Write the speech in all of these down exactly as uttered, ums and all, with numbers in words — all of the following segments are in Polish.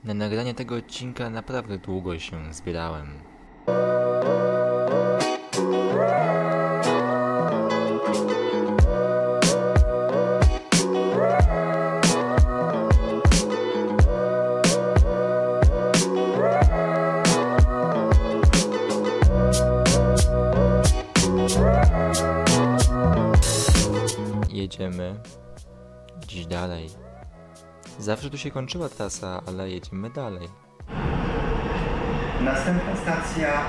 Na nagranie tego odcinka naprawdę długo się zbierałem. Jedziemy dziś dalej. Zawsze tu się kończyła trasa, ale jedziemy dalej. Następna stacja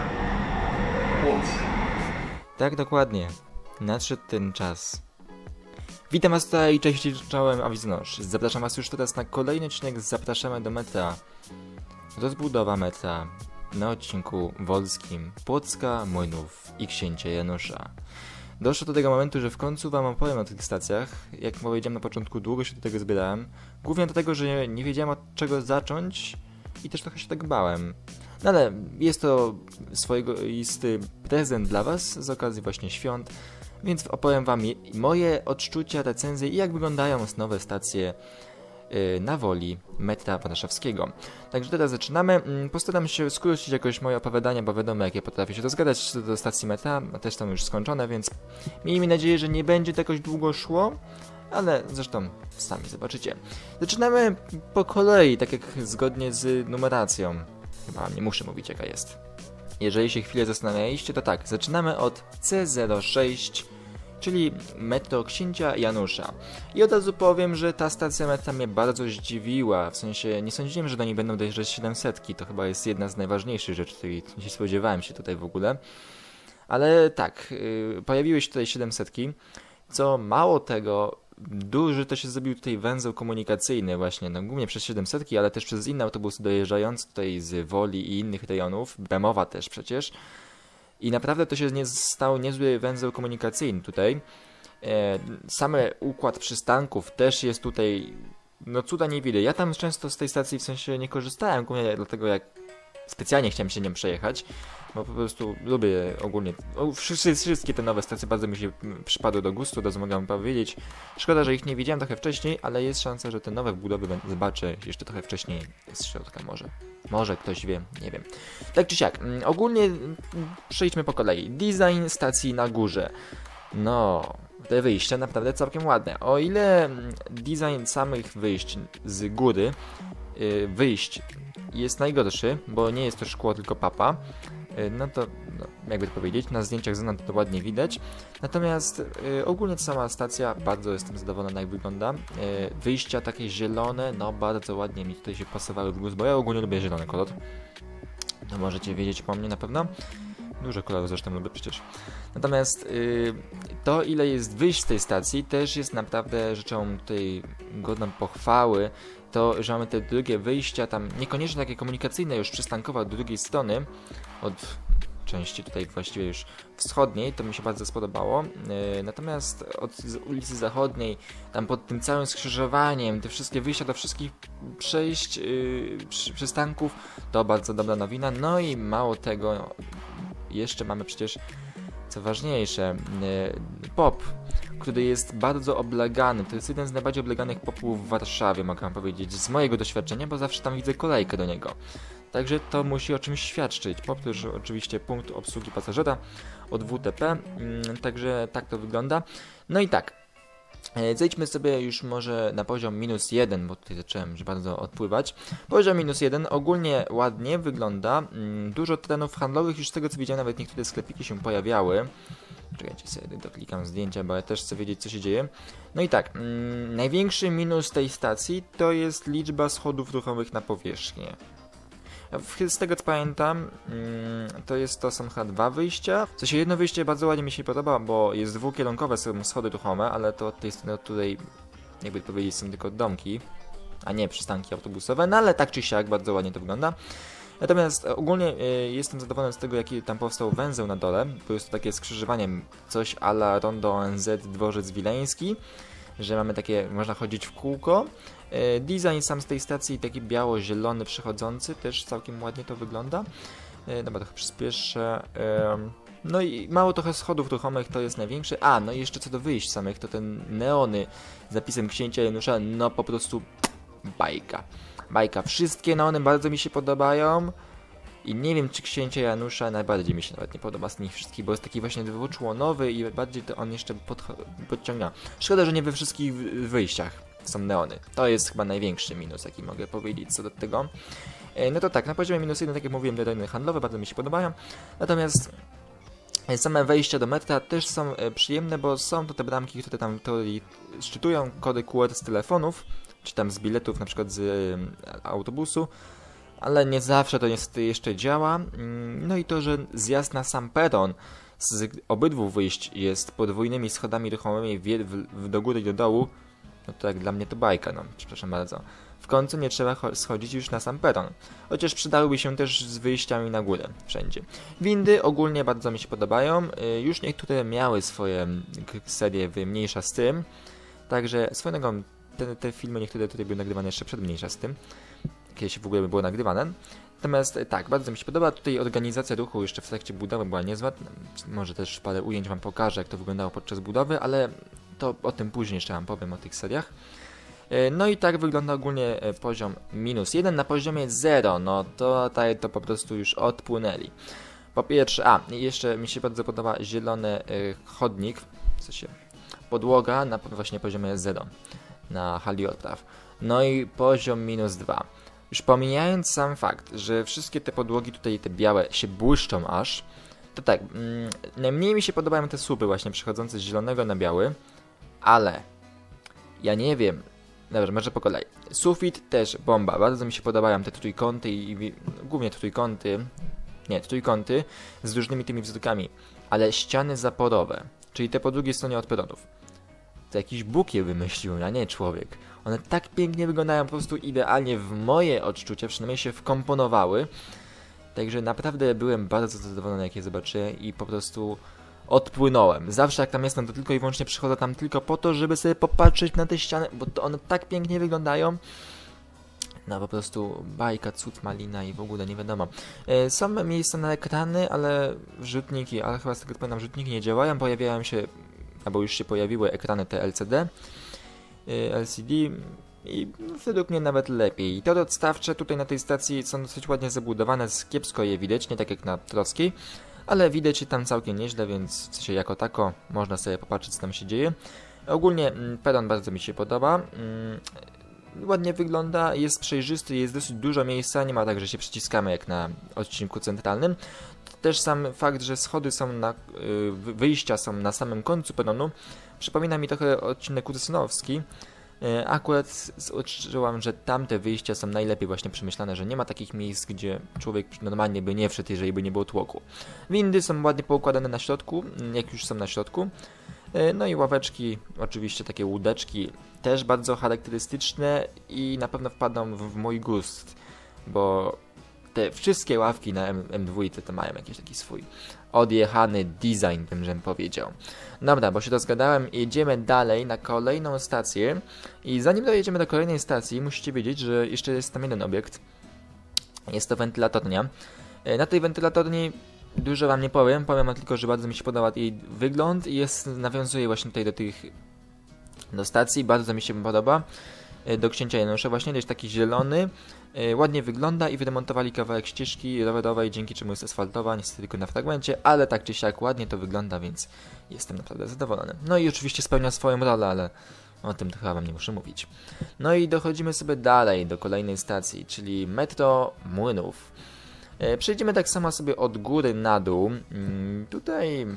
Płock. Tak, dokładnie. Nadszedł ten czas. Witam was tutaj, cześć, czołem, a Wiznosz. Zapraszam was już teraz na kolejny odcinek z Zapraszamy do metra. Rozbudowa metra na odcinku wolskim Płocka, Młynów i Księcia Janusza. Doszło do tego momentu, że w końcu wam opowiem o tych stacjach. Jak powiedziałem na początku, długo się do tego zbierałem. Głównie dlatego, że nie wiedziałem od czego zacząć i też trochę się tak bałem. No ale jest to swoisty prezent dla was z okazji właśnie świąt, więc opowiem wam moje odczucia, recenzje i jak wyglądają nowe stacje na Woli metra warszawskiego. Także teraz zaczynamy. Postaram się skrócić jakoś moje opowiadania, bo wiadomo jak ja potrafię się rozgadać do stacji metra, a też tam już skończone, więc miejmy nadzieję, że nie będzie to jakoś długo szło, ale zresztą sami zobaczycie. Zaczynamy po kolei, tak jak zgodnie z numeracją. Chyba nie muszę mówić jaka jest. Jeżeli się chwilę zastanawialiście, to tak, zaczynamy od C zero sześć, czyli metro Księcia Janusza. I od razu powiem, że ta stacja metra mnie bardzo zdziwiła, w sensie nie sądziłem, że do niej będą dojeżdżać siedemsetki, to chyba jest jedna z najważniejszych rzeczy, której nie spodziewałem się tutaj w ogóle. Ale tak, yy, pojawiły się tutaj siedemsetki, co mało tego, duży to się zrobił tutaj węzeł komunikacyjny właśnie, no głównie przez siedemsetki, ale też przez inne autobusy dojeżdżające tutaj z Woli i innych rejonów, Bemowa też przecież. I naprawdę to się nie stał niezły węzeł komunikacyjny tutaj. E, samy układ przystanków też jest tutaj, no cuda nie widać. Ja tam często z tej stacji w sensie nie korzystałem, głównie dlatego jak specjalnie chciałem się nią przejechać, bo po prostu lubię ogólnie, o, wszystkie te nowe stacje bardzo mi się przypadły do gustu, to mogę wam powiedzieć. Szkoda, że ich nie widziałem trochę wcześniej, ale jest szansa, że te nowe budowy zobaczę jeszcze trochę wcześniej z środka może. Może ktoś wie, nie wiem. Tak czy siak, ogólnie przejdźmy po kolei. Design stacji na górze. No, te wyjścia naprawdę całkiem ładne. O ile design samych wyjść z góry, wyjść jest najgorszy, bo nie jest to szkło, tylko papa, no to no, jakby to powiedzieć, na zdjęciach z to ładnie widać. Natomiast y, ogólnie sama stacja, bardzo jestem zadowolona jak wygląda. Y, wyjścia takie zielone, no bardzo ładnie mi tutaj się pasowały w gust, bo ja ogólnie lubię zielony kolor. To możecie wiedzieć po mnie na pewno. Dużo kolorów zresztą lubię przecież. Natomiast y, to ile jest wyjść z tej stacji też jest naprawdę rzeczą tutaj godną pochwały. To, że mamy te drugie wyjścia, tam niekoniecznie takie komunikacyjne, już przystankowe od drugiej strony, od części tutaj właściwie już wschodniej, to mi się bardzo spodobało. Yy, natomiast od ulicy Zachodniej, tam pod tym całym skrzyżowaniem, te wszystkie wyjścia do wszystkich przejść, yy, przy, przystanków, to bardzo dobra nowina. No i mało tego, jeszcze mamy przecież, co ważniejsze, yy, pop, który jest bardzo oblegany. To jest jeden z najbardziej obleganych popów w Warszawie, mogę wam powiedzieć, z mojego doświadczenia, bo zawsze tam widzę kolejkę do niego. Także to musi o czymś świadczyć. Pop to już oczywiście punkt obsługi pasażera od W T P, także tak to wygląda. No i tak, zejdźmy sobie już może na poziom minus jeden, bo tutaj zacząłem już bardzo odpływać. Poziom minus jeden ogólnie ładnie wygląda. Dużo terenów handlowych, już z tego co widziałem, nawet niektóre sklepiki się pojawiały. Czekajcie, sobie doklikam zdjęcia, bo ja też chcę wiedzieć co się dzieje. No i tak, mm, największy minus tej stacji to jest liczba schodów ruchomych na powierzchnię. Z tego co pamiętam, to jest to są chyba dwa wyjścia. W sensie jedno wyjście bardzo ładnie mi się podoba, bo jest dwukierunkowe, są schody ruchome, ale to od tej strony tutaj, jakby powiedzieć, są tylko domki, a nie przystanki autobusowe, no ale tak czy siak bardzo ładnie to wygląda. Natomiast ogólnie y, jestem zadowolony z tego, jaki tam powstał węzeł na dole, bo jest to takie skrzyżowanie, coś a la Rondo O N Z Dworzec Wileński, że mamy takie, można chodzić w kółko. Y, design sam z tej stacji, taki biało-zielony przechodzący, też całkiem ładnie to wygląda. Y, dobra, trochę przyspieszę. Y, no i mało trochę schodów ruchomych, to jest największy. A, no i jeszcze co do wyjść samych, to ten neony z napisem Księcia Janusza, no po prostu bajka. bajka. Wszystkie neony bardzo mi się podobają. I nie wiem, czy księcia Janusza najbardziej mi się nawet nie podoba z nich wszystkich, bo jest taki właśnie dwuczłonowy i bardziej to on jeszcze podciąga. Szkoda, że nie we wszystkich wyjściach są neony. To jest chyba największy minus, jaki mogę powiedzieć co do tego. No to tak, na poziomie minus jeden, tak jak mówiłem, tereny handlowe bardzo mi się podobają. Natomiast same wejścia do metra też są przyjemne, bo są to te bramki, które tam szczytują kody Q R z telefonów, czy tam z biletów, na przykład z autobusu. Ale nie zawsze to niestety jeszcze działa. No i to, że zjazd na sam peron z obydwu wyjść jest podwójnymi schodami ruchomymi w, w, do góry i do dołu, no to jak dla mnie to bajka, no przepraszam bardzo. W końcu nie trzeba schodzić już na sam peron. Chociaż przydałyby się też z wyjściami na górę wszędzie. Windy ogólnie bardzo mi się podobają. Już niektóre miały swoje serie w mniejsza z tym. Także swoją drogą te, te filmy niektóre tutaj były nagrywane jeszcze przed mniejsza z tym. Kiedyś w ogóle by było nagrywane. Natomiast tak, bardzo mi się podoba. Tutaj organizacja ruchu jeszcze w trakcie budowy była niezła. Może też parę ujęć wam pokażę, jak to wyglądało podczas budowy, ale to o tym później jeszcze wam powiem, o tych seriach. No i tak wygląda ogólnie poziom minus jeden. Na poziomie zero, no to tutaj to po prostu już odpłynęli. Po pierwsze, a jeszcze mi się bardzo podoba zielony chodnik, w sensie podłoga na właśnie poziomie zero na hali odpraw. No i poziom minus dwa. Już pomijając sam fakt, że wszystkie te podłogi tutaj, te białe, się błyszczą aż, to tak, mm, najmniej mi się podobają te słupy właśnie przechodzące z zielonego na biały, ale ja nie wiem, dobra, może po kolei. Sufit też bomba, bardzo mi się podobają te trójkąty i, i głównie trójkąty, nie, trójkąty z różnymi tymi wzorkami, ale ściany zaporowe, czyli te po drugiej stronie od peronów. To jakiś Bóg je wymyślił, a nie człowiek. One tak pięknie wyglądają, po prostu idealnie w moje odczucia, przynajmniej się wkomponowały. Także naprawdę byłem bardzo zadowolony, jak je zobaczyłem i po prostu odpłynąłem. Zawsze jak tam jestem, to tylko i wyłącznie przychodzę tam tylko po to, żeby sobie popatrzeć na te ściany, bo to one tak pięknie wyglądają. No po prostu bajka, cud, malina i w ogóle nie wiadomo. Yy, są miejsca na ekrany, ale rzutniki, ale chyba z tego co pamiętam, rzutniki nie działają, pojawiają się, albo już się pojawiły ekrany te L C D. L C D i według mnie nawet lepiej. Tory odstawcze tutaj na tej stacji są dosyć ładnie zabudowane, kiepsko je widać, nie tak jak na Trockiej, ale widać je tam całkiem nieźle, więc w sensie jako tako można sobie popatrzeć, co tam się dzieje. Ogólnie peron bardzo mi się podoba, ładnie wygląda, jest przejrzysty, jest dosyć dużo miejsca, nie ma tak, że się przyciskamy jak na odcinku centralnym. Też sam fakt, że schody są na, wyjścia są na samym końcu peronu, przypomina mi trochę odcinek Ursynowski. Akurat odczułam, że tamte wyjścia są najlepiej właśnie przemyślane, że nie ma takich miejsc, gdzie człowiek normalnie by nie wszedł, jeżeli by nie było tłoku. Windy są ładnie poukładane na środku, jak już są na środku. No i ławeczki, oczywiście takie łódeczki, też bardzo charakterystyczne i na pewno wpadną w mój gust, bo te wszystkie ławki na M dwa to mają jakiś taki swój odjechany design, bym że powiedział. Dobra, bo się rozgadałem, jedziemy dalej na kolejną stację i zanim dojedziemy do kolejnej stacji, musicie wiedzieć, że jeszcze jest tam jeden obiekt. Jest to wentylatornia. Na tej wentylatorni dużo wam nie powiem, powiem tylko, że bardzo mi się podoba jej wygląd i jest, nawiązuje właśnie tutaj do tych do stacji, bardzo mi się podoba. Do księcia Janusza właśnie, jest taki zielony, yy, ładnie wygląda i wyremontowali kawałek ścieżki rowerowej, dzięki czemu jest asfaltowa, niestety tylko na fragmencie, ale tak czy siak ładnie to wygląda, więc jestem naprawdę zadowolony. No i oczywiście spełnia swoją rolę, ale o tym to chyba wam nie muszę mówić. No i dochodzimy sobie dalej do kolejnej stacji, czyli metro Młynów. Yy, przejdziemy tak samo sobie od góry na dół. Yy, tutaj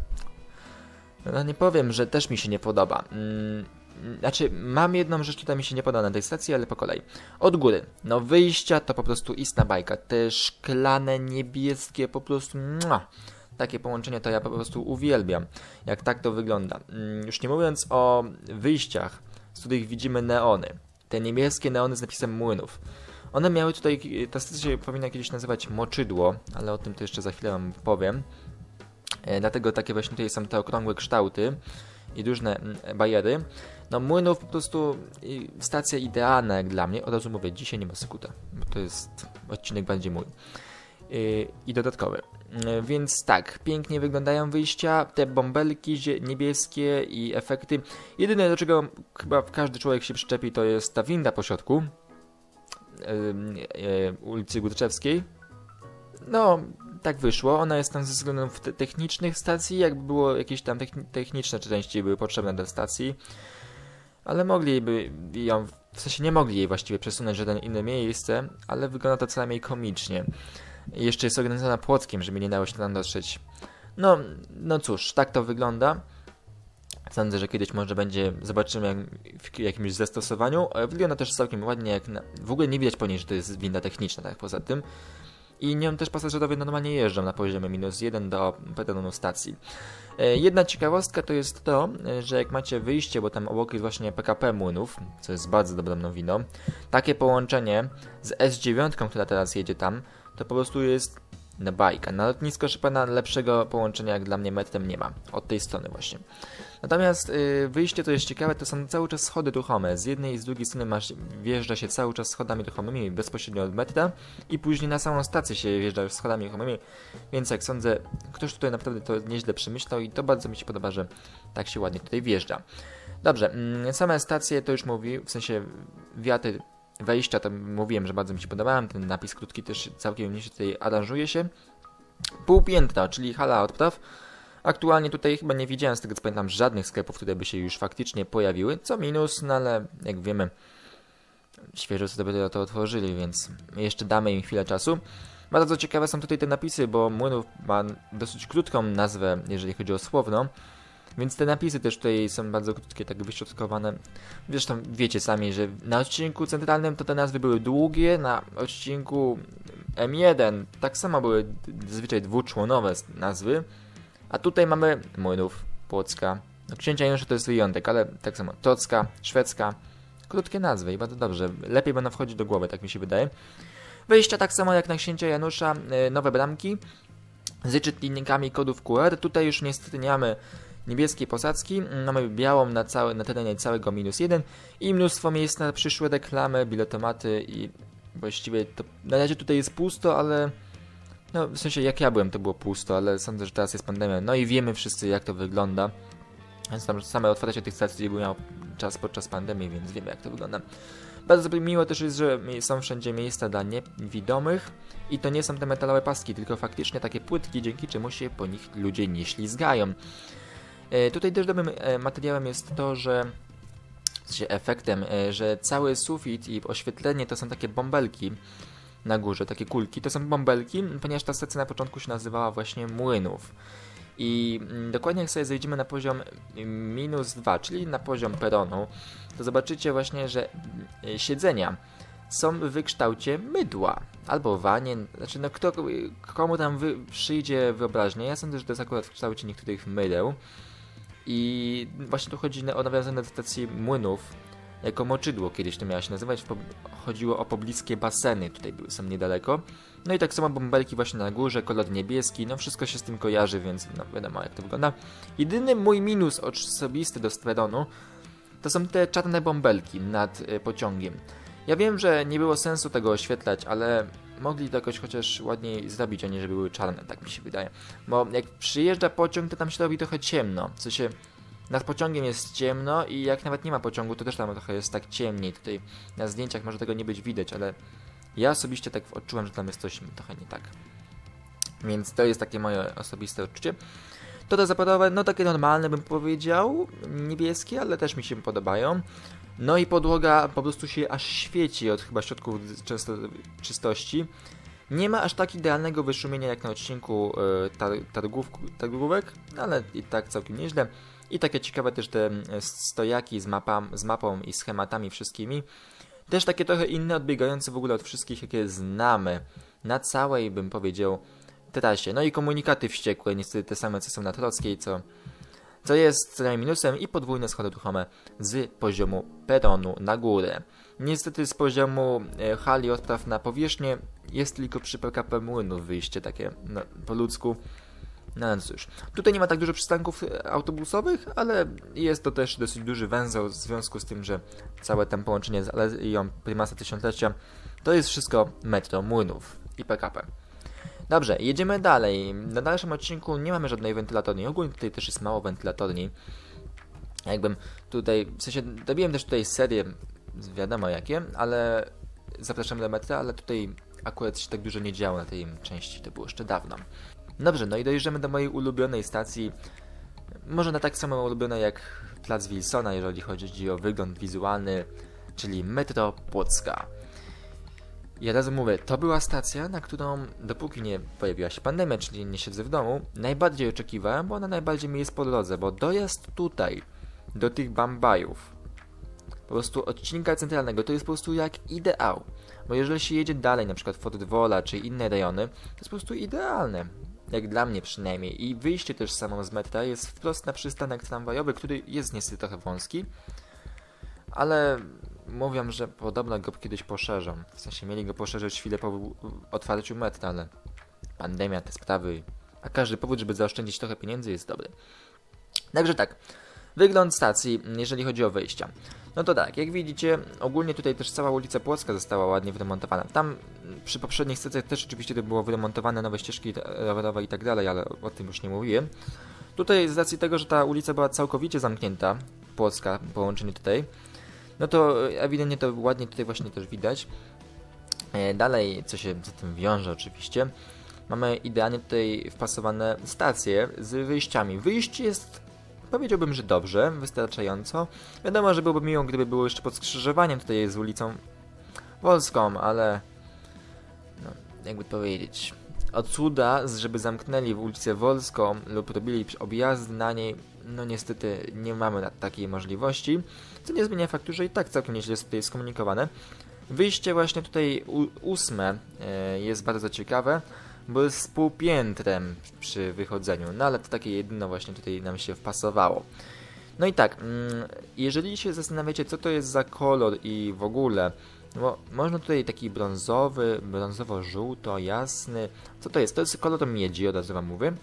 no nie powiem, że też mi się nie podoba. Yy, Znaczy, mam jedną rzecz, która mi się nie podoba na tej stacji, ale po kolei. Od góry. No wyjścia to po prostu istna bajka. Te szklane, niebieskie, po prostu... Mua, takie połączenie to ja po prostu uwielbiam. Jak tak to wygląda. Już nie mówiąc o wyjściach, z których widzimy neony. Te niebieskie neony z napisem Młynów. One miały tutaj... Ta stacja się powinna kiedyś nazywać Moczydło, ale o tym to jeszcze za chwilę wam powiem. E, dlatego takie właśnie tutaj są te okrągłe kształty i różne bariery. No Młynów po prostu stacja idealna jak dla mnie. Od razu mówię, dzisiaj nie ma Skuta, bo to jest odcinek bardziej mój. Yy, I dodatkowy. Yy, więc tak, pięknie wyglądają wyjścia, te bąbelki niebieskie i efekty. Jedyne, do czego chyba każdy człowiek się przyczepi, to jest ta winda po środku. yy, yy, ulicy Górczewskiej. No, tak wyszło. Ona jest tam ze względów te technicznych stacji, jakby było jakieś tam techniczne części były potrzebne do stacji. Ale mogliby ją, w sensie nie mogli jej właściwie przesunąć w żadne inne miejsce, ale wygląda to co najmniej komicznie. I jeszcze jest organizowana płotkiem, żeby nie dało się tam dotrzeć. No, no cóż, tak to wygląda. Sądzę, że kiedyś może będzie, zobaczymy jak, w jakimś zastosowaniu. Wygląda też całkiem ładnie, jak na, w ogóle nie widać po niej, że to jest winda techniczna, tak poza tym. I nią też pasażerowie normalnie jeżdżą na poziomie minus jeden do pedonu stacji. Jedna ciekawostka to jest to, że jak macie wyjście, bo tam obok jest właśnie P K P Młynów, co jest bardzo dobrą nowiną, takie połączenie z S dziewięć, która teraz jedzie tam, to po prostu jest na bajka. Na lotnisko Chopina lepszego połączenia jak dla mnie metrem nie ma. Od tej strony właśnie. Natomiast yy, wyjście, to jest ciekawe, to są cały czas schody ruchome. Z jednej i z drugiej strony masz, wjeżdża się cały czas schodami ruchomymi bezpośrednio od metra i później na samą stację się wjeżdża schodami ruchomymi. Więc jak sądzę, ktoś tutaj naprawdę to nieźle przemyślał i to bardzo mi się podoba, że tak się ładnie tutaj wjeżdża. Dobrze, yy, same stacje to już mówi, w sensie wiaty wejścia, to mówiłem, że bardzo mi się podobałem. Ten napis krótki też całkiem nieźle tutaj aranżuje się. Półpiętna, czyli hala odpraw. Aktualnie tutaj chyba nie widziałem, z tego co pamiętam, żadnych sklepów, które by się już faktycznie pojawiły. Co minus, no ale jak wiemy, świeżo sobie to otworzyli, więc jeszcze damy im chwilę czasu. Bardzo ciekawe są tutaj te napisy, bo Młynów ma dosyć krótką nazwę, jeżeli chodzi o słowno. Więc te napisy też tutaj są bardzo krótkie, tak wyśrodkowane. Zresztą wiecie sami, że na odcinku centralnym to te nazwy były długie, na odcinku M jeden tak samo były zazwyczaj dwuczłonowe nazwy. A tutaj mamy Młynów, Płocka. No, Księcia Janusza to jest wyjątek, ale tak samo Tocka, Szwedzka. Krótkie nazwy i bardzo dobrze. Lepiej będą wchodzić do głowy, tak mi się wydaje. Wejścia tak samo jak na Księcia Janusza, nowe bramki z czytnikami kodów Q R. Tutaj już niestety nie mamy niebieskiej posadzki, mamy białą na, całe, na terenie całego minus jeden i mnóstwo miejsc na przyszłe reklamy, biletomaty i właściwie to na razie tutaj jest pusto, ale no w sensie jak ja byłem to było pusto, ale sądzę, że teraz jest pandemia, no i wiemy wszyscy jak to wygląda, więc tam same otwarcie tych stacji był miał czas podczas pandemii, więc wiemy jak to wygląda. Bardzo miło też jest, że są wszędzie miejsca dla niewidomych i to nie są te metalowe paski, tylko faktycznie takie płytki, dzięki czemu się po nich ludzie nie ślizgają. Tutaj też dobrym materiałem jest to, że w sensie efektem, że cały sufit i oświetlenie to są takie bąbelki na górze, takie kulki. To są bąbelki, ponieważ ta stacja na początku się nazywała właśnie Młynów. I dokładnie jak sobie zejdziemy na poziom minus dwa, czyli na poziom peronu, to zobaczycie właśnie, że siedzenia są w wykształcie mydła albo wanie, znaczy no kto, komu tam wy, przyjdzie wyobraźnia. Ja sądzę, że to jest akurat w kształcie niektórych mydeł. I właśnie tu chodzi o nawiązanie do stacji Młynów jako moczydło, kiedyś to miało się nazywać. Chodziło o pobliskie baseny, tutaj były, są niedaleko. No i tak samo bąbelki właśnie na górze, kolor niebieski, no wszystko się z tym kojarzy, więc no wiadomo jak to wygląda. Jedyny mój minus osobisty do peronu to są te czarne bąbelki nad y, pociągiem. Ja wiem, że nie było sensu tego oświetlać, ale mogli to jakoś chociaż ładniej zrobić, a nie żeby były czarne, tak mi się wydaje. Bo jak przyjeżdża pociąg, to tam się robi trochę ciemno. W sensie nad pociągiem jest ciemno i jak nawet nie ma pociągu, to też tam trochę jest tak ciemniej. Tutaj na zdjęciach może tego nie być widać, ale ja osobiście tak odczułem, że tam jest coś trochę nie tak. Więc to jest takie moje osobiste odczucie. To te zapadowe, no takie normalne bym powiedział, niebieskie, ale też mi się podobają. No i podłoga po prostu się aż świeci od chyba środków często czystości. Nie ma aż tak idealnego wyszumienia jak na odcinku y, tar targów, targówek, ale i tak całkiem nieźle. I takie ciekawe też te stojaki z, mapa, z mapą i schematami wszystkimi. Też takie trochę inne, odbiegające w ogóle od wszystkich, jakie znamy na całej, bym powiedział, trasie. No i komunikaty wściekłe, niestety te same, co są na Trockiej, co, co jest co najmniej minusem, i podwójne schody ruchome z poziomu peronu na górę. Niestety z poziomu e, hali odpraw na powierzchnię jest tylko przy P K P Młynów wyjście takie no, po ludzku. No cóż, tutaj nie ma tak dużo przystanków autobusowych, ale jest to też dosyć duży węzeł w związku z tym, że całe tam połączenie z Aleją Prymasa Tysiąclecia to jest wszystko metro Młynów i P K P. Dobrze, jedziemy dalej. Na dalszym odcinku nie mamy żadnej wentylatorni. Ogólnie tutaj też jest mało wentylatorni. Jakbym tutaj, w sensie dobiłem też tutaj serię, wiadomo jakie, ale zapraszamy do metra, ale tutaj akurat się tak dużo nie działo na tej części, to było jeszcze dawno. Dobrze, no i dojeżdżamy do mojej ulubionej stacji, może na tak samo ulubionej jak Plac Wilsona, jeżeli chodzi o wygląd wizualny, czyli metro Płocka. I od razu mówię, to była stacja, na którą dopóki nie pojawiła się pandemia, czyli nie siedzę w domu, najbardziej oczekiwałem, bo ona najbardziej mi jest po drodze, bo dojazd tutaj, do tych Bambajów, po prostu odcinka centralnego, to jest po prostu jak ideał. Bo jeżeli się jedzie dalej, na przykład Fort Wola czy inne rejony, to jest po prostu idealne. Jak dla mnie przynajmniej. I wyjście też samo z metra jest wprost na przystanek tramwajowy, który jest niestety trochę wąski, ale mówią, że podobno go kiedyś poszerzą. W sensie mieli go poszerzyć chwilę po otwarciu metra, ale pandemia, te sprawy, a każdy powód, żeby zaoszczędzić trochę pieniędzy jest dobry. Także tak, wygląd stacji, jeżeli chodzi o wyjścia. No to tak, jak widzicie, ogólnie tutaj też cała ulica Płocka została ładnie wyremontowana. Tam przy poprzednich stacjach też oczywiście to było wyremontowane, nowe ścieżki rowerowe i tak dalej, ale o tym już nie mówiłem. Tutaj z racji tego, że ta ulica była całkowicie zamknięta, Płocka, połączenie tutaj, no to ewidentnie to ładnie tutaj właśnie też widać. Dalej, co się z tym wiąże oczywiście, mamy idealnie tutaj wpasowane stacje z wyjściami. Wyjście jest, powiedziałbym, że dobrze, wystarczająco. Wiadomo, że byłoby miło, gdyby było jeszcze pod skrzyżowaniem tutaj z ulicą Wolską, ale no, jakby to powiedzieć, od cuda, żeby zamknęli w ulicę Wolską lub robili objazdy na niej, no niestety nie mamy takiej możliwości, co nie zmienia faktu, że i tak całkiem nieźle jest tutaj skomunikowane. Wyjście właśnie tutaj ósme e, jest bardzo ciekawe, bo jest z półpiętrem przy wychodzeniu, no ale to takie jedyno właśnie tutaj nam się wpasowało. No i tak, jeżeli się zastanawiacie, co to jest za kolor i w ogóle, bo można tutaj taki brązowy, brązowo-żółto, jasny, co to jest? To jest kolor miedzi, od razu wam mówię.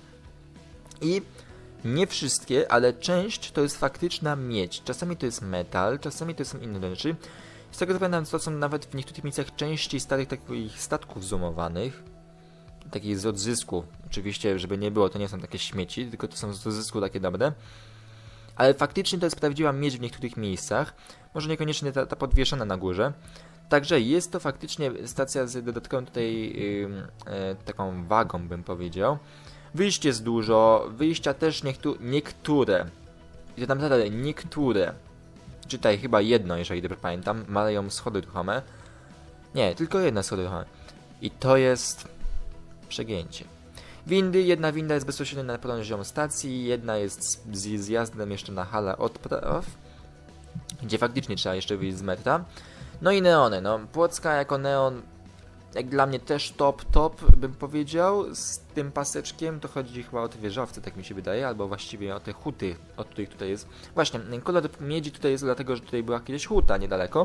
I nie wszystkie, ale część to jest faktyczna miedź. Czasami to jest metal, czasami to są inne rzeczy. Z tego co pamiętam, to są nawet w niektórych miejscach części starych takich statków zoomowanych. Takich z odzysku. Oczywiście, żeby nie było, to nie są takie śmieci, tylko to są z odzysku takie dobre. Ale faktycznie to jest prawdziwa miedź w niektórych miejscach. Może niekoniecznie ta, ta podwieszona na górze. Także jest to faktycznie stacja z dodatkową tutaj yy, yy, taką wagą, bym powiedział. Wyjść jest dużo, wyjścia też niektó niektóre. I to naprawdę niektóre. Czytaj, chyba jedno, jeżeli dobrze pamiętam. Mają schody ruchome. Nie, tylko jedna schody ruchome. I to jest przegięcie. Windy, jedna winda jest bezpośrednio na poziomie stacji, jedna jest z, z zjazdem jeszcze na halę odpraw, gdzie faktycznie trzeba jeszcze wyjść z metra. No i neony, no Płocka jako neon, jak dla mnie też top, top bym powiedział, z tym paseczkiem, to chodzi chyba o te wieżowce, tak mi się wydaje, albo właściwie o te huty, od których tutaj jest. Właśnie, kolor miedzi tutaj jest dlatego, że tutaj była kiedyś huta niedaleko.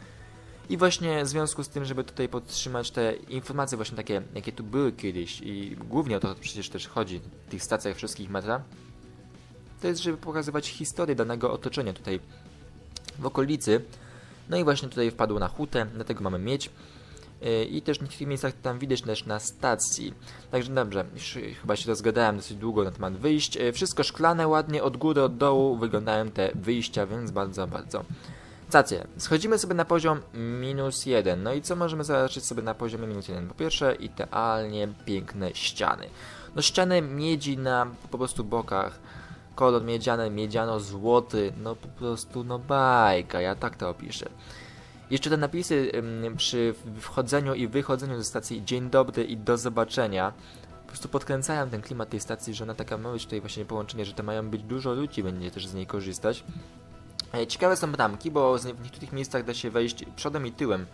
I właśnie w związku z tym, żeby tutaj podtrzymać te informacje właśnie takie, jakie tu były kiedyś i głównie o to przecież też chodzi w tych stacjach wszystkich metra, to jest, żeby pokazywać historię danego otoczenia tutaj w okolicy. No i właśnie tutaj wpadło na hutę, dlatego mamy miedź. I też w niektórych miejscach tam widać też na stacji. Także dobrze, już chyba się rozgadałem dosyć długo na temat wyjść. Wszystko szklane, ładnie od góry, od dołu wyglądają te wyjścia, więc bardzo, bardzo. Stacje. Schodzimy sobie na poziom minus jeden. No i co możemy zobaczyć sobie na poziomie minus jeden? Po pierwsze, idealnie piękne ściany. No ściany miedzi na po prostu bokach. Kolor miedziany, miedziano-złoty. No po prostu, no bajka. Ja tak to opiszę. Jeszcze te napisy ym, przy wchodzeniu i wychodzeniu ze stacji dzień dobry i do zobaczenia. Po prostu podkręcają ten klimat tej stacji, że ona taka ma być tutaj właśnie połączenie, że to mają być dużo ludzi, będzie też z niej korzystać. Ciekawe są bramki, bo w niektórych miejscach da się wejść przodem i tyłem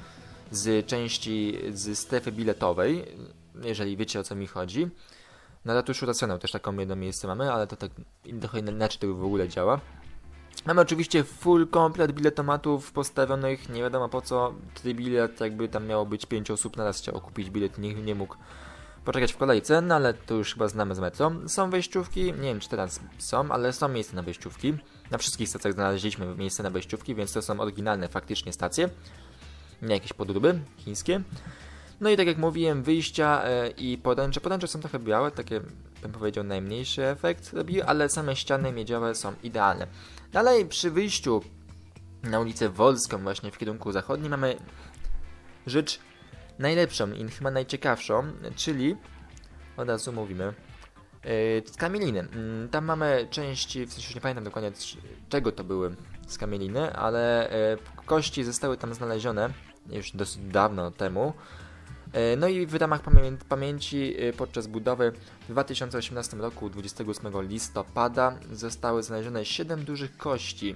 z części, z strefy biletowej, jeżeli wiecie o co mi chodzi. Na ratuszu Racjonał też taką jedno miejsce mamy, ale to tak trochę inaczej to w ogóle działa. Mamy oczywiście full komplet biletomatów postawionych, nie wiadomo po co. Ten bilet, jakby tam miało być pięć osób, naraz chciało kupić bilet, nikt nie mógł poczekać w kolejce, no ale to już chyba znamy z metro. Są wejściówki, nie wiem czy teraz są, ale są miejsca na wejściówki. Na wszystkich stacjach znaleźliśmy miejsce na wejściówki, więc to są oryginalne faktycznie stacje. Nie jakieś podróby chińskie. No i tak jak mówiłem, wyjścia yy, i poręcze. Poręcze są trochę białe, takie bym powiedział najmniejszy efekt robi, ale same ściany miedziowe są idealne. Dalej przy wyjściu na ulicę Wolską właśnie w kierunku zachodnim mamy rzecz najlepszą i chyba najciekawszą, czyli od razu mówimy skamieliny. Tam mamy części, w sensie już nie pamiętam dokładnie czego to były skamieliny, ale kości zostały tam znalezione już dosyć dawno temu. No i w ramach pamię pamięci podczas budowy w dwa tysiące osiemnastym roku, dwudziestego ósmego listopada, zostały znalezione siedem dużych kości.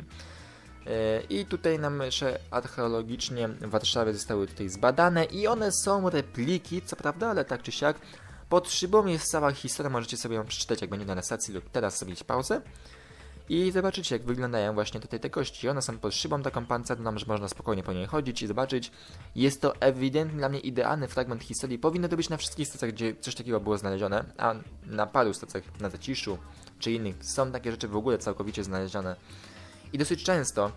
I tutaj nam jeszcze archeologicznie w Warszawie zostały tutaj zbadane i one są repliki, co prawda, ale tak czy siak. Pod szybą jest cała historia, możecie sobie ją przeczytać, jak będzie na stacji lub teraz sobie mieć pauzę. I zobaczycie, jak wyglądają właśnie tutaj te kości. One są pod szybą taką pancerną, że można spokojnie po niej chodzić i zobaczyć. Jest to ewidentnie dla mnie idealny fragment historii. Powinno to być na wszystkich stacjach, gdzie coś takiego było znalezione, a na paru stacjach na Zaciszu czy innych są takie rzeczy w ogóle całkowicie znalezione. I dosyć często.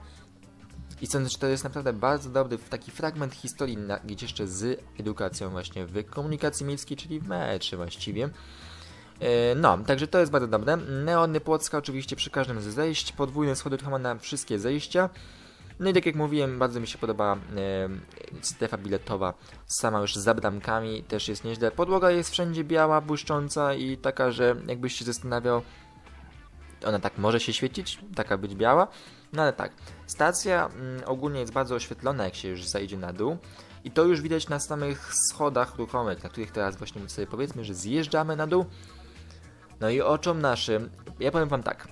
I sądzę, że to jest naprawdę bardzo dobry taki fragment historii, na, gdzie jeszcze z edukacją właśnie w komunikacji miejskiej, czyli w metrze właściwie. No, także to jest bardzo dobre. Neony Płocka oczywiście przy każdym z zejść, podwójne schody chyba na wszystkie zejścia. No i tak jak mówiłem, bardzo mi się podoba e, strefa biletowa, sama już z bramkami, też jest nieźle. Podłoga jest wszędzie biała, błyszcząca i taka, że jakbyś się zastanawiał, ona tak może się świecić, taka być biała. No ale tak, stacja mm, ogólnie jest bardzo oświetlona, jak się już zajdzie na dół. I to już widać na samych schodach ruchomych, na których teraz właśnie sobie powiedzmy, że zjeżdżamy na dół. No i oczom naszym, ja powiem wam tak,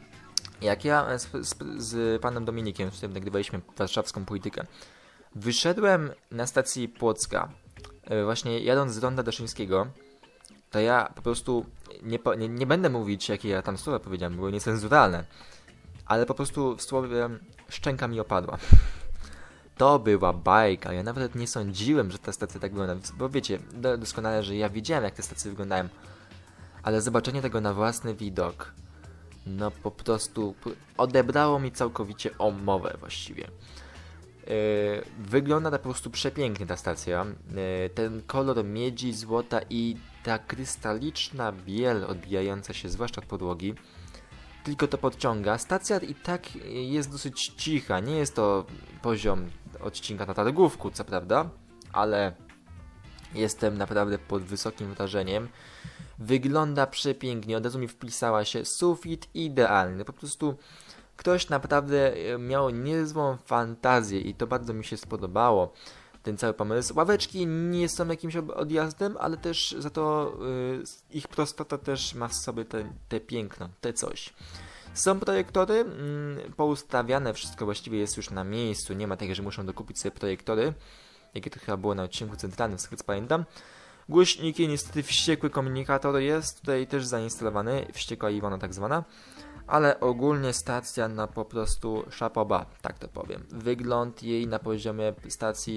jak ja z, z, z panem Dominikiem, z którym nagrywaliśmy warszawską politykę, wyszedłem na stacji Płocka, właśnie jadąc z Ronda Daszyńskiego, to ja po prostu nie, nie, nie będę mówić, jakie ja tam słowa powiedziałem, były niecenzuralne, ale po prostu w słowie szczęka mi opadła. To była bajka, ja nawet nie sądziłem, że ta stacja tak wygląda, bo wiecie doskonale, że ja wiedziałem, jak te stacje wyglądają, ale zobaczenie tego na własny widok, no po prostu odebrało mi całkowicie omowę właściwie. Yy, wygląda po prostu przepięknie ta stacja, yy, ten kolor miedzi, złota i ta krystaliczna biel odbijająca się zwłaszcza od podłogi, tylko to podciąga. Stacja i tak jest dosyć cicha, nie jest to poziom odcinka na targówku, co prawda, ale jestem naprawdę pod wysokim wrażeniem. Wygląda przepięknie, od razu mi wpisała się, sufit idealny, po prostu ktoś naprawdę miał niezłą fantazję i to bardzo mi się spodobało, ten cały pomysł. Ławeczki nie są jakimś odjazdem, ale też za to yy, ich prostota też ma w sobie te, te piękno, te coś. Są projektory yy, poustawiane, wszystko właściwie jest już na miejscu, nie ma takiego, że muszą dokupić sobie projektory, jakie to chyba było na odcinku centralnym, z tego co pamiętam. Głośniki, niestety wściekły komunikator jest tutaj też zainstalowany, wściekła Iwona tak zwana, ale ogólnie stacja no po prostu szapoba, tak to powiem. Wygląd jej na poziomie stacji,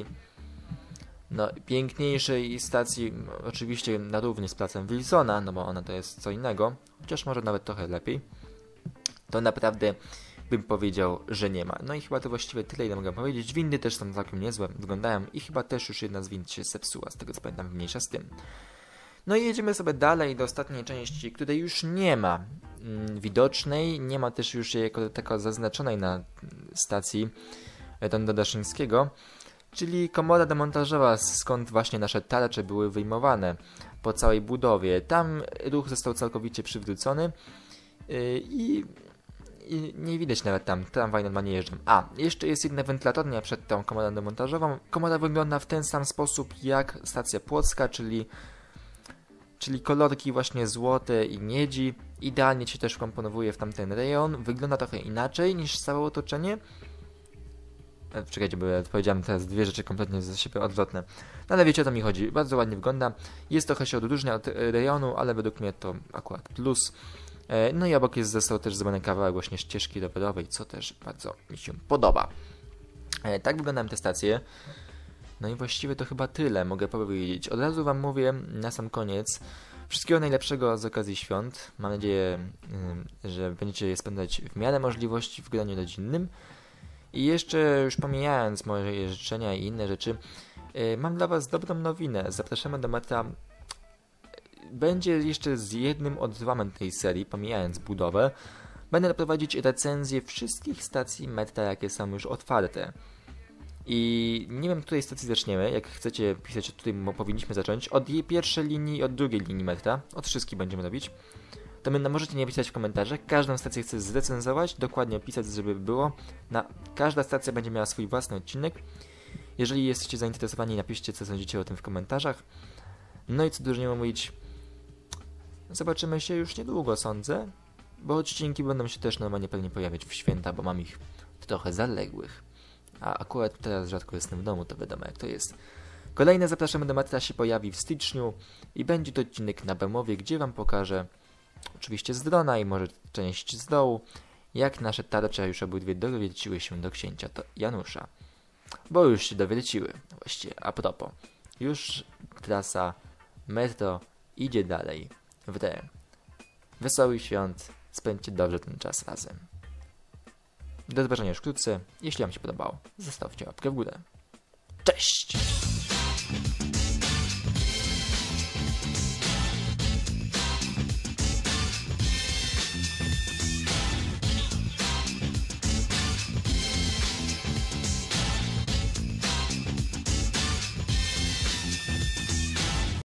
no piękniejszej stacji, oczywiście na równi z placem Wilsona, no bo ona to jest co innego, chociaż może nawet trochę lepiej. To naprawdę bym powiedział, że nie ma. No i chyba to właściwie tyle, ile mogę powiedzieć. Windy też są całkiem niezłe, wyglądają i chyba też już jedna z wind się zepsuła, z tego co pamiętam, mniejsza z tym. No i jedziemy sobie dalej do ostatniej części, której już nie ma mm, widocznej, nie ma też już jej jako taka zaznaczonej na stacji Ronda Daszyńskiego, czyli komora demontażowa, skąd właśnie nasze tarcze były wyjmowane po całej budowie. Tam ruch został całkowicie przywrócony yy, i I nie widać nawet tam, tramwaj normalnie jeżdżą. A, jeszcze jest jedna wentylatornia przed tą komorą demontażową. Komora wygląda w ten sam sposób jak stacja Płocka, czyli, czyli kolorki właśnie złote i miedzi. Idealnie się też wkomponowuje w tamten rejon. Wygląda trochę inaczej niż całe otoczenie. E, czekajcie, bo ja powiedziałem teraz dwie rzeczy kompletnie za siebie odwrotne. No ale wiecie o co mi chodzi. Bardzo ładnie wygląda. Jest trochę się odróżnia od rejonu, ale według mnie to akurat plus. No i obok jest został też zrobiony kawałek właśnie ścieżki rowerowej, co też bardzo mi się podoba. Tak wyglądają te stacje. No i właściwie to chyba tyle mogę powiedzieć. Od razu wam mówię na sam koniec wszystkiego najlepszego z okazji świąt. Mam nadzieję, że będziecie je spędzać w miarę możliwości w gronie rodzinnym. I jeszcze już pomijając moje życzenia i inne rzeczy, mam dla was dobrą nowinę. Zapraszamy do metra. Będzie jeszcze z jednym odłamem tej serii, pomijając budowę. Będę prowadzić recenzję wszystkich stacji metra, jakie są już otwarte. I nie wiem, której stacji zaczniemy. Jak chcecie pisać, tutaj powinniśmy zacząć. Od jej pierwszej linii i od drugiej linii metra. Od wszystkich będziemy robić. To my, możecie nie pisać w komentarzach. Każdą stację chcę zrecenzować, dokładnie opisać, żeby było. Na, każda stacja będzie miała swój własny odcinek. Jeżeli jesteście zainteresowani, napiszcie, co sądzicie o tym w komentarzach. No i co dużo nie mówić. Zobaczymy się już niedługo, sądzę. Bo odcinki będą się też normalnie pewnie pojawiać w święta, bo mam ich trochę zaległych. A akurat teraz rzadko jestem w domu, to wiadomo jak to jest. Kolejne Zapraszamy do metra się pojawi w styczniu i będzie to odcinek na Bemowie, gdzie wam pokażę, oczywiście z drona i może część z dołu, jak nasze tarcze już obydwie dowierciły się do księcia to Janusza. Bo już się dowierciły. Właściwie, a propos. Już trasa metro idzie dalej w re. Wesołych świąt, spędźcie dobrze ten czas razem. Do zobaczenia już wkrótce. Jeśli wam się podobało, zostawcie łapkę w górę. Cześć!